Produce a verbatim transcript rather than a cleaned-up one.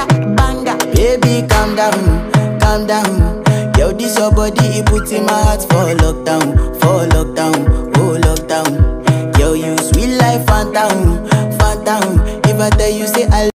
Another banger. Baby, calm down, calm down. Yo, this your body, it puts in my heart for lockdown, for lockdown, oh lockdown. Yo, you sweet life, phantom, phantom. If I tell you say I